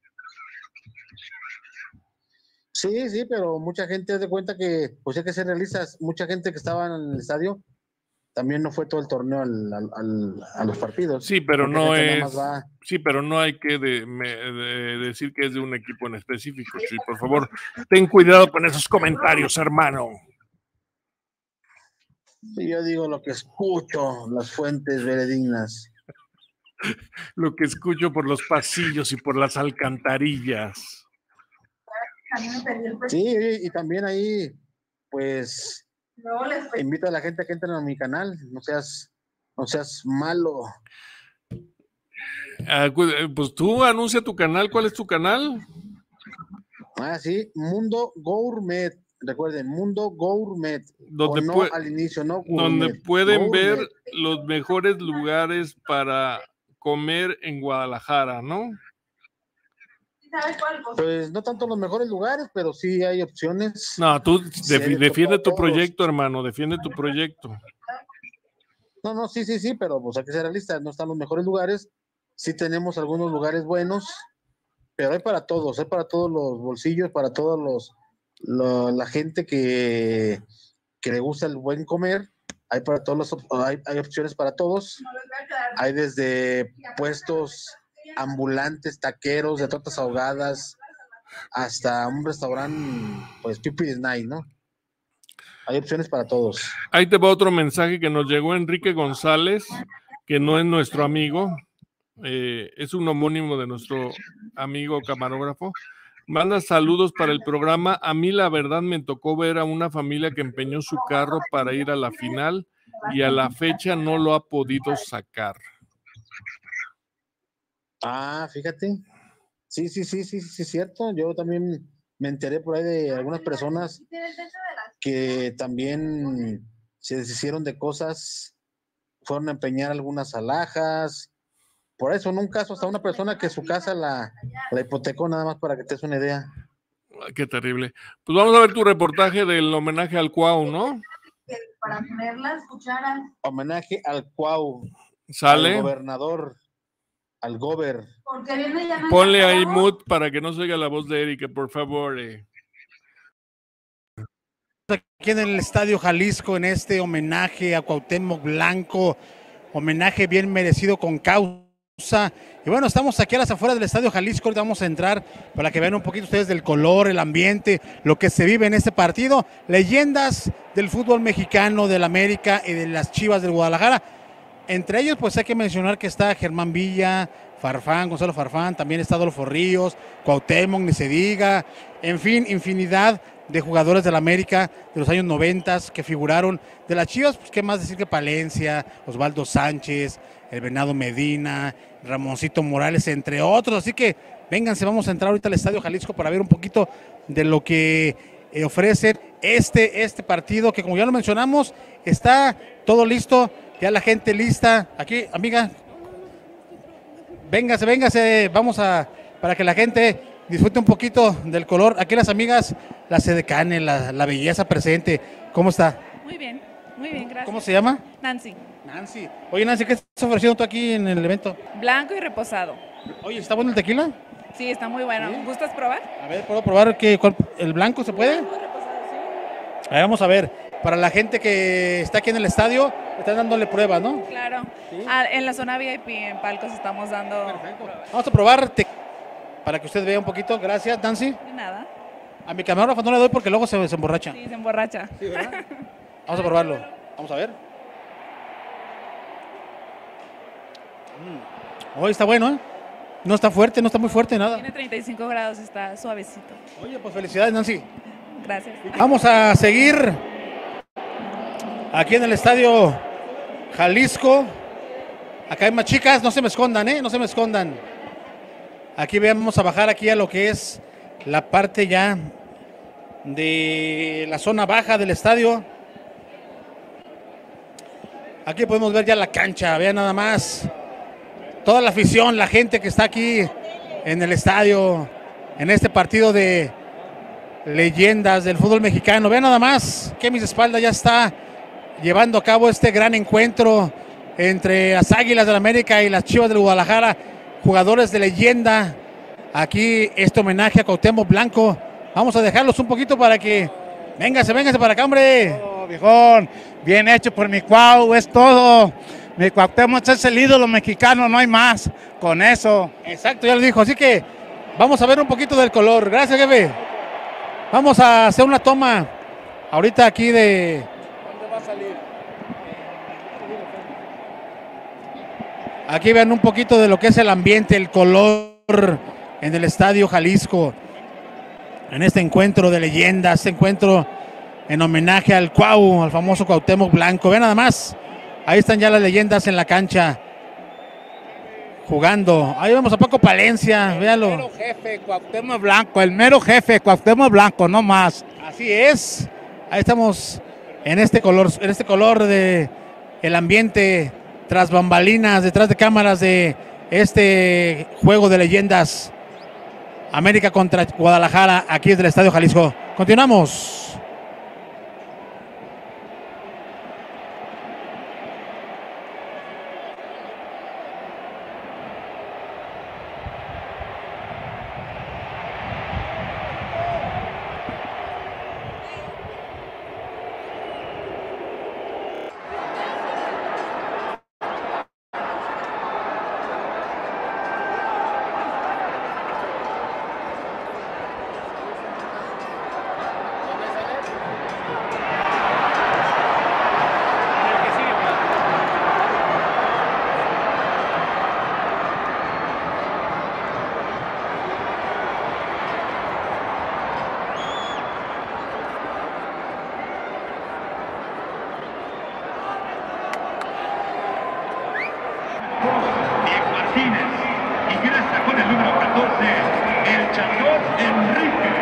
Sí, pero mucha gente de cuenta que, pues hay que ser realistas, mucha gente que estaba en el estadio también no fue todo el torneo a los partidos. Sí, pero no hay que decir que es de un equipo en específico, Chuy. Por favor, ten cuidado con esos comentarios, hermano. Sí, yo digo lo que escucho, las fuentes veredignas. Lo que escucho por los pasillos y por las alcantarillas. Sí, y también ahí, pues, invito a la gente a que entren a mi canal, no seas malo. Pues tú anuncia tu canal, ¿cuál es tu canal? Sí, Mundo Gourmet, recuerden, Mundo Gourmet, donde al inicio, no gourmet, donde pueden ver los mejores lugares para comer en Guadalajara, ¿no? Pues no tanto los mejores lugares, pero sí hay opciones. No, tú defiende tu proyecto, hermano, defiende tu proyecto. No, sí, pero pues hay que ser realistas, no están los mejores lugares, sí tenemos algunos lugares buenos, pero hay para todos los bolsillos, para todos la gente que le gusta el buen comer, hay para todos hay opciones para todos, hay desde puestos ambulantes, taqueros, de tortas ahogadas, hasta un restaurante, pues Pipi's Night, ¿no? Hay opciones para todos. Ahí te va otro mensaje que nos llegó Enrique González, que no es nuestro amigo, es un homónimo de nuestro amigo camarógrafo. Manda saludos para el programa. A mí la verdad me tocó ver a una familia que empeñó su carro para ir a la final y a la fecha no lo ha podido sacar. Ah, fíjate. Sí, cierto. Yo también me enteré por ahí de algunas personas que también se deshicieron de cosas, fueron a empeñar algunas alhajas. Por eso, en un caso, hasta una persona que su casa la hipotecó, nada más para que te des una idea. Qué terrible. Pues vamos a ver tu reportaje del homenaje al Cuau, ¿no? Para poner las cucharas. Homenaje al Cuau. Sale. Al gobernador. Al gober. Ponle ahí mute para que no se oiga la voz de Erika, por favor. Aquí en el Estadio Jalisco, en este homenaje a Cuauhtémoc Blanco, homenaje bien merecido con causa. Y bueno, estamos aquí a las afueras del Estadio Jalisco, ahorita vamos a entrar para que vean un poquito ustedes del color, el ambiente, lo que se vive en este partido. Leyendas del fútbol mexicano, del América y de las Chivas del Guadalajara. Entre ellos, pues hay que mencionar que está Germán Villa, Farfán, Gonzalo Farfán, también está Adolfo Ríos, Cuauhtémoc, ni se diga, en fin, infinidad de jugadores del América de los años 90 que figuraron. De las Chivas, pues qué más decir que Palencia, Osvaldo Sánchez, el Venado Medina, Ramoncito Morales, entre otros. Así que vénganse, vamos a entrar ahorita al Estadio Jalisco para ver un poquito de lo que ofrecen este partido, que como ya lo mencionamos, está todo listo, ya la gente lista. Aquí, amiga, véngase, vamos a, para que la gente disfrute un poquito del color. Aquí las amigas, la sedecane, la belleza presente. ¿Cómo está? Muy bien, gracias. ¿Cómo se llama? Nancy. Nancy. Oye, Nancy, ¿qué estás ofreciendo tú aquí en el evento? Blanco y reposado. Oye, ¿está bueno el tequila? Sí, está muy bueno. ¿Sí? ¿Gustas probar? A ver, ¿puedo probar el blanco? ¿Se puede? Blanco y reposado, sí. A ver, vamos a ver. Para la gente que está aquí en el estadio, están dándole pruebas, ¿no? Claro. ¿Sí? En la zona VIP, en palcos, estamos dando pruebas. Vamos a probar para que usted vea un poquito. Gracias, Nancy. De nada. A mi camarógrafo no le doy porque luego se emborracha. Sí, se emborracha. Sí, ¿verdad? Vamos a probarlo. Vamos a ver. Hoy está bueno, ¿eh? No está fuerte, no está muy fuerte, nada. Tiene 35 grados, está suavecito. Oye, pues felicidades, Nancy. Gracias. Vamos a seguir aquí en el Estadio Jalisco. Acá hay más chicas, no se me escondan, no se me escondan. Aquí vamos a bajar aquí a lo que es la parte ya de la zona baja del estadio. Aquí podemos ver ya la cancha, vean nada más. Toda la afición, la gente que está aquí en el estadio, en este partido de leyendas del fútbol mexicano. Vean nada más que a mis espaldas ya está llevando a cabo este gran encuentro entre las Águilas del América y las Chivas del Guadalajara, jugadores de leyenda. Aquí este homenaje a Cuauhtémoc Blanco. Vamos a dejarlos un poquito para que véngase para acá, hombre. Oh, viejón, bien hecho por mi Cuau, es todo. Mi Cuauhtémoc es el ídolo mexicano, no hay más con eso. Exacto, ya lo dijo, así que vamos a ver un poquito del color. Gracias, jefe. Vamos a hacer una toma ahorita aquí de... ¿Dónde va a salir? Aquí vean un poquito de lo que es el ambiente, el color en el Estadio Jalisco. En este encuentro de leyendas, este encuentro en homenaje al Cuau, al famoso Cuauhtémoc Blanco. Vean nada más. Ahí están ya las leyendas en la cancha jugando. Ahí vemos a Paco Palencia, véalo. El mero jefe Cuauhtémoc Blanco, el mero jefe Cuauhtémoc Blanco, no más. Así es. Ahí estamos en este color de el ambiente tras bambalinas, detrás de cámaras de este juego de leyendas. América contra Guadalajara, aquí desde el Estadio Jalisco. Continuamos. 12, el Chacón Enríquez.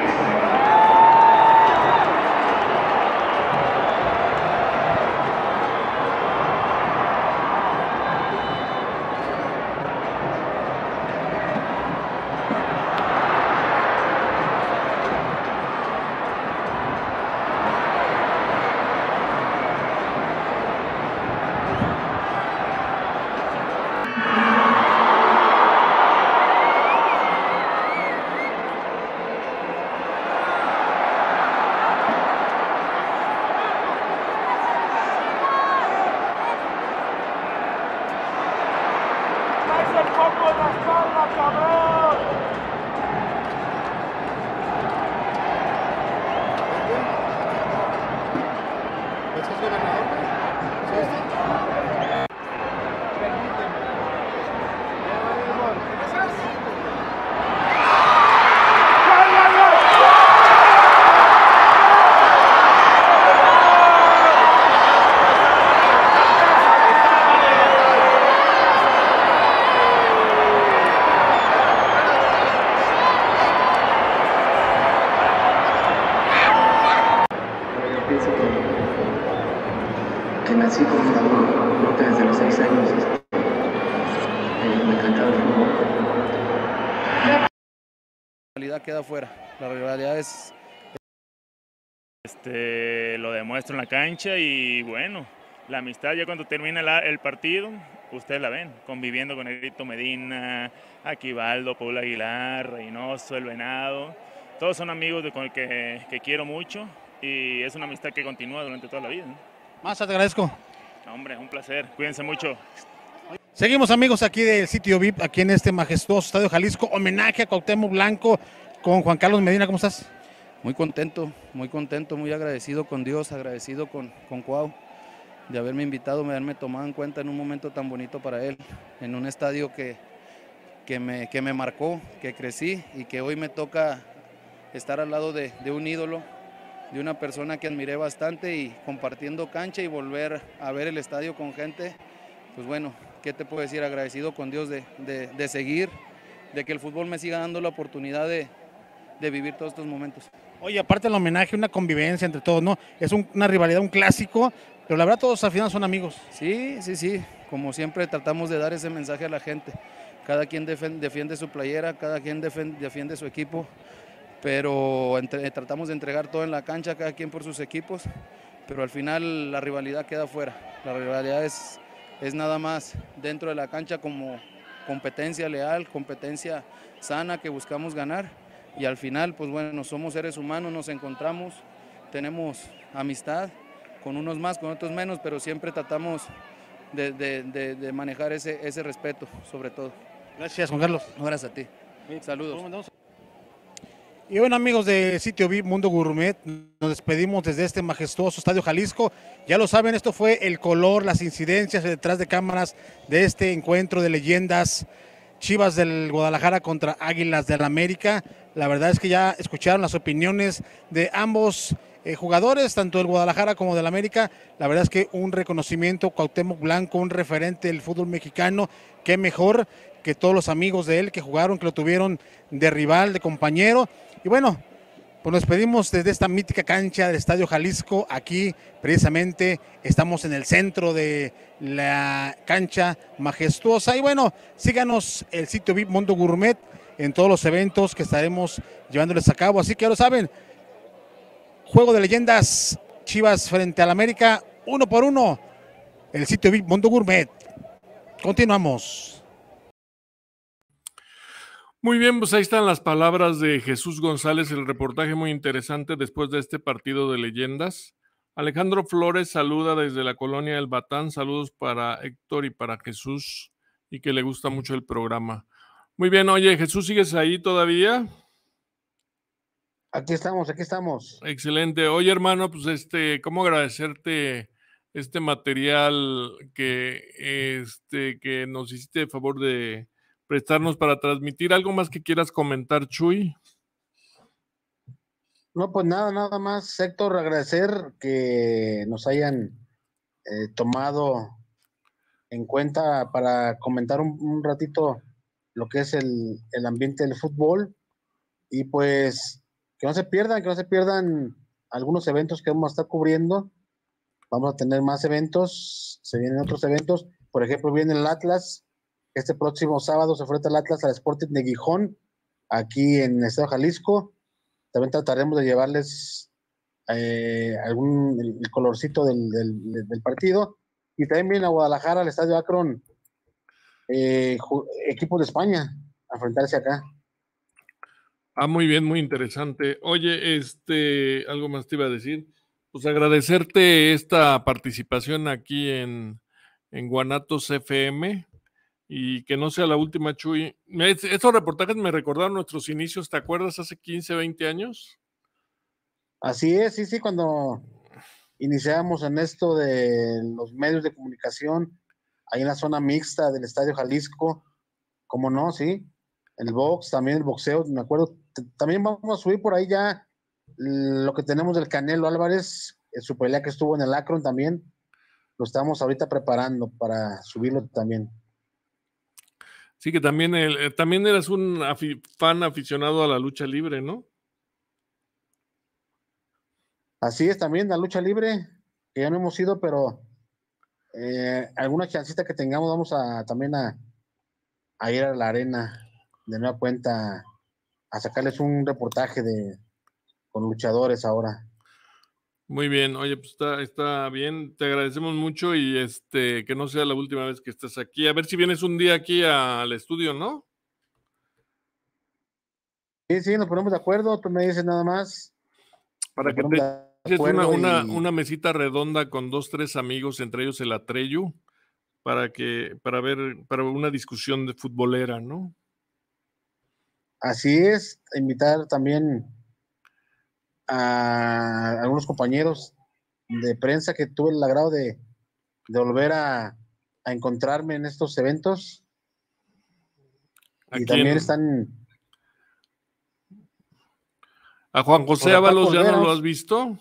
Que nací con un amor, creo que desde los 6 años me encantaba el fútbol. La rivalidad queda fuera, la rivalidad es... Lo demuestro en la cancha y bueno, la amistad ya cuando termina el partido, ustedes la ven, conviviendo con Edito Medina, Aquivaldo, Paul Aguilar, Reynoso, El Venado, todos son amigos con el que quiero mucho y es una amistad que continúa durante toda la vida, ¿no? Más te agradezco. No, hombre, un placer. Cuídense mucho. Seguimos, amigos, aquí del sitio VIP, aquí en este majestuoso Estadio Jalisco. Homenaje a Cuauhtémoc Blanco con Juan Carlos Medina. ¿Cómo estás? Muy contento, muy agradecido con Dios, agradecido con Cuau de haberme invitado, de haberme tomado en cuenta en un momento tan bonito para él, en un estadio que me marcó, que crecí y que hoy me toca estar al lado de un ídolo, de una persona que admiré bastante y compartiendo cancha y volver a ver el estadio con gente, pues bueno, ¿qué te puedo decir? Agradecido con Dios de seguir, de que el fútbol me siga dando la oportunidad de vivir todos estos momentos. Oye, aparte del homenaje, una convivencia entre todos, ¿no? Es una rivalidad, un clásico, pero la verdad todos al final son amigos. Sí, como siempre tratamos de dar ese mensaje a la gente. Cada quien defiende su playera, cada quien defiende su equipo, pero tratamos de entregar todo en la cancha, cada quien por sus equipos, pero al final la rivalidad queda fuera. La rivalidad es nada más dentro de la cancha como competencia leal, competencia sana que buscamos ganar y al final, pues bueno, somos seres humanos, nos encontramos, tenemos amistad, con unos más, con otros menos, pero siempre tratamos de manejar ese respeto, sobre todo. Gracias, Juan Carlos. Gracias a ti. Saludos. Y bueno, amigos de Sitio VIP Mundo Gourmet, nos despedimos desde este majestuoso Estadio Jalisco. Ya lo saben, esto fue el color, las incidencias detrás de cámaras de este encuentro de leyendas Chivas del Guadalajara contra Águilas del América. La verdad es que ya escucharon las opiniones de ambos jugadores, tanto del Guadalajara como del América. La verdad es que un reconocimiento, Cuauhtémoc Blanco, un referente del fútbol mexicano, qué mejor que todos los amigos de él que jugaron, que lo tuvieron de rival, de compañero. Y bueno, pues nos despedimos desde esta mítica cancha del Estadio Jalisco. Aquí precisamente estamos en el centro de la cancha majestuosa. Y bueno, síganos el Sitio VIP Mundo Gourmet en todos los eventos que estaremos llevándoles a cabo. Así que ya lo saben, juego de leyendas Chivas frente al América, 1-1, el Sitio VIP Mundo Gourmet. Continuamos. Muy bien, pues ahí están las palabras de Jesús González, el reportaje muy interesante después de este partido de leyendas. Alejandro Flores saluda desde la colonia del Batán, saludos para Héctor y para Jesús, y que le gusta mucho el programa. Muy bien, oye, Jesús, ¿sigues ahí todavía? Aquí estamos. Excelente. Oye, hermano, pues cómo agradecerte este material que nos hiciste el favor de prestarnos para transmitir. ¿Algo más que quieras comentar, Chuy? No, pues nada más, Héctor, agradecer que nos hayan tomado en cuenta para comentar un ratito lo que es el ambiente del fútbol, y pues que no se pierdan algunos eventos que vamos a estar cubriendo. Vamos a tener más eventos, se vienen otros eventos, por ejemplo viene el Atlas, este próximo sábado se enfrenta el Atlas al Sporting de Gijón, aquí en el estado de Jalisco. También trataremos de llevarles el colorcito del partido, y también viene a Guadalajara, al estadio Akron, equipos de España a enfrentarse acá. Muy bien, muy interesante. Oye, algo más te iba a decir. Pues agradecerte esta participación aquí en Guanatos FM, y que no sea la última, Chuy. Estos reportajes me recordaron nuestros inicios, ¿te acuerdas? Hace 15, 20 años. Así es, sí, cuando iniciamos en esto de los medios de comunicación, ahí en la zona mixta del Estadio Jalisco, ¿cómo no? Sí, el box, también el boxeo, me acuerdo. También vamos a subir por ahí ya lo que tenemos del Canelo Álvarez, su pelea que estuvo en el Akron también, lo estamos ahorita preparando para subirlo también. Sí, que también, también eras un fan aficionado a la lucha libre, ¿no? Así es, también la lucha libre, que ya no hemos ido, pero alguna chancita que tengamos, vamos también a ir a la arena de nueva cuenta a sacarles un reportaje con luchadores ahora. Muy bien, oye, pues está bien, te agradecemos mucho, y que no sea la última vez que estés aquí. A ver si vienes un día aquí al estudio, ¿no? Sí, nos ponemos de acuerdo, tú me dices nada más. Para que te eches una mesita redonda con 2, 3 amigos, entre ellos el Atreyu, para una discusión de futbolera, ¿no? Así es, invitar también a algunos compañeros de prensa que tuve el agrado de volver a encontrarme en estos eventos. Y también están... ¿A Juan José Ábalos ya no lo has visto?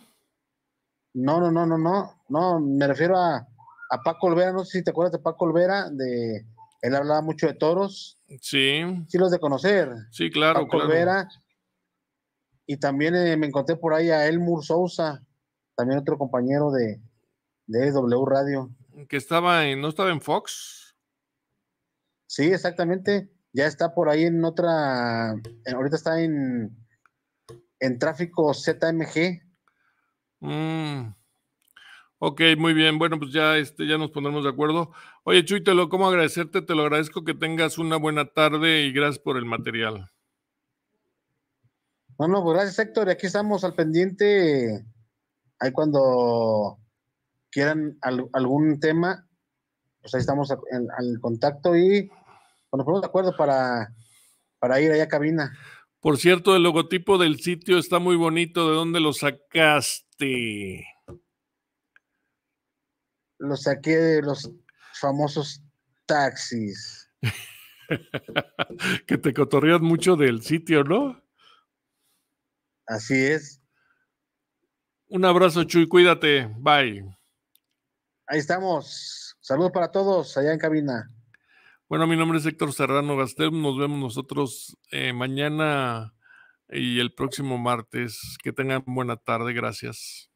No, me refiero a Paco Olvera, no sé si te acuerdas de Paco Olvera, él hablaba mucho de toros. Sí. Sí los de conocer. Sí, claro, Paco Olvera. Y también me encontré por ahí a Elmur Sousa, también otro compañero de W Radio. Que ¿no estaba en Fox? Sí, exactamente. Ya está por ahí en otra, ahorita está en Tráfico ZMG. Ok, muy bien. Bueno, pues ya nos pondremos de acuerdo. Oye, Chuy, ¿cómo agradecerte? Te lo agradezco, que tengas una buena tarde, y gracias por el material. No, pues gracias, Héctor. Y aquí estamos al pendiente. Ahí cuando quieran algún tema, pues ahí estamos al contacto, y nos ponemos de acuerdo para ir allá a cabina. Por cierto, el logotipo del sitio está muy bonito. ¿De dónde lo sacaste? Lo saqué de los famosos taxis. Que te cotorreas mucho del sitio, ¿no? Así es. Un abrazo, Chuy, cuídate. Bye. Ahí estamos. Saludos para todos allá en cabina. Bueno, mi nombre es Héctor Serrano Gastel. Nos vemos nosotros mañana y el próximo martes. Que tengan buena tarde. Gracias.